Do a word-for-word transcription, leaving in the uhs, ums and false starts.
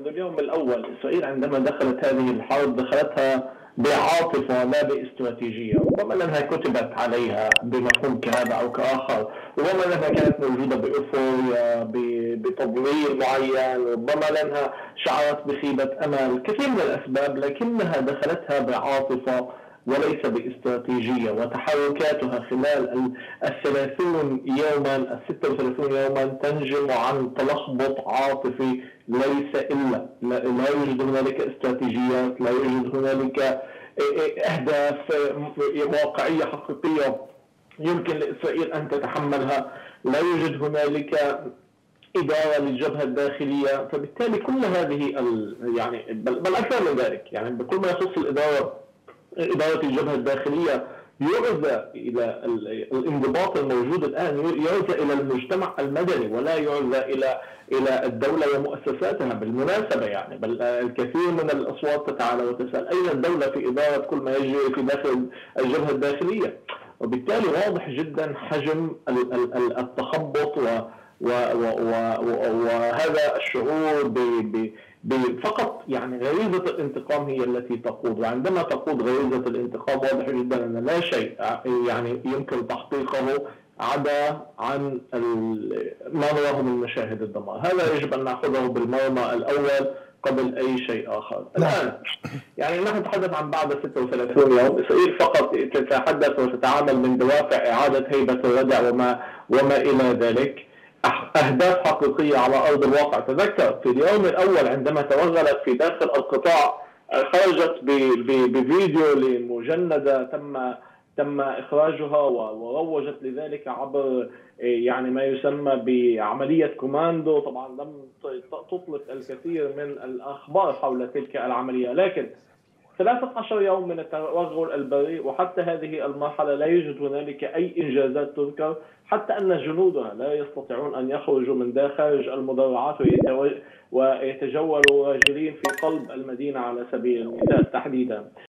منذ اليوم الأول إسرائيل عندما دخلت هذه الحرب دخلتها بعاطفة لا باستراتيجية. ربما لأنها كتبت عليها بمفهوم كهذا أو كآخر، ربما لأنها كانت موجودة بأفوريا بتضليل معين، ربما لأنها شعرت بخيبة أمل، كثير من الأسباب، لكنها دخلتها بعاطفة وليس باستراتيجية. وتحركاتها خلال الثلاثون يوما الستة وثلاثون يوما تنجم عن تلخبط عاطفي ليس إلا. لا يوجد هنالك استراتيجيات، لا يوجد هنالك أهداف واقعية حقيقية يمكن لإسرائيل أن تتحملها، لا يوجد هنالك إدارة للجبهة الداخلية. فبالتالي كل هذه يعني بل أكثر من ذلك، يعني بكل ما يخص الإدارة إدارة الجبهة الداخلية يعزى إلى الانضباط الموجود الآن، يعزى إلى المجتمع المدني ولا يعزى إلى إلى الدولة ومؤسساتها. بالمناسبة يعني بل الكثير من الأصوات تتعالى وتسأل أين الدولة في إدارة كل ما يجري في داخل الجبهة الداخلية؟ وبالتالي واضح جدا حجم التخبط وهذا الشعور ب فقط يعني غريزة الانتقام هي التي تقود. وعندما تقود غريزة الانتقام واضح جدا أن لا شيء يعني يمكن تحقيقه عدا عن ما نراه من مشاهد الدمار. هذا يجب أن نأخذه بالمرمى الأول قبل أي شيء آخر. الآن يعني نحن نتحدث عن بعد ستة وثلاثين يوم إسرائيل فقط تتحدث وتتعامل من دوافع إعادة هيبة الردع وما وما إلى ذلك، أهداف حقيقية على أرض الواقع. تذكر في اليوم الأول عندما توغلت في داخل القطاع خرجت بفيديو لمجندة تم تم إخراجها وروجت لذلك عبر يعني ما يسمى بعملية كوماندو. طبعا لم تطلق الكثير من الأخبار حول تلك العملية، لكن ثلاثة عشر يوم من التوغل البري وحتى هذه المرحلة لا يوجد هنالك أي إنجازات تذكر، حتى أن جنودها لا يستطيعون أن يخرجوا من داخل المدرعات ويتجولوا راجلين في قلب المدينة على سبيل المثال تحديدا.